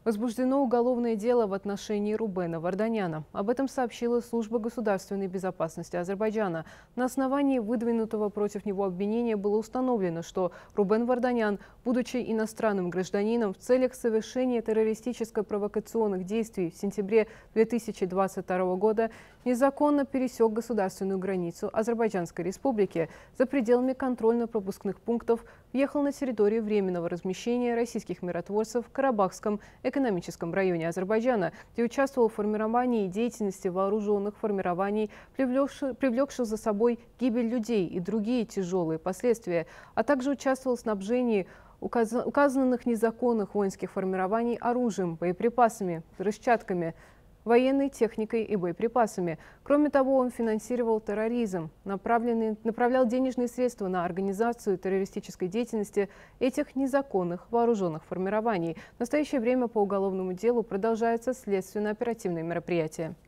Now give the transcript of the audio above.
Возбуждено уголовное дело в отношении Рубена Варданяна. Об этом сообщила Служба государственной безопасности Азербайджана. На основании выдвинутого против него обвинения было установлено, что Рубен Варданян, будучи иностранным гражданином, в целях совершения террористическо-провокационных действий в сентябре 2022 года незаконно пересек государственную границу Азербайджанской республики. За пределами контрольно-пропускных пунктов въехал на территорию временного размещения российских миротворцев в Карабахском экономическом районе Азербайджана, где участвовал в формировании и деятельности вооруженных формирований, привлекших за собой гибель людей и другие тяжелые последствия, а также участвовал в снабжении указанных незаконных воинских формирований оружием, боеприпасами, взрывчатками, военной техникой и боеприпасами. Кроме того, он финансировал терроризм, направлял денежные средства на организацию террористической деятельности этих незаконных вооруженных формирований. В настоящее время по уголовному делу продолжаются следственно-оперативные мероприятия.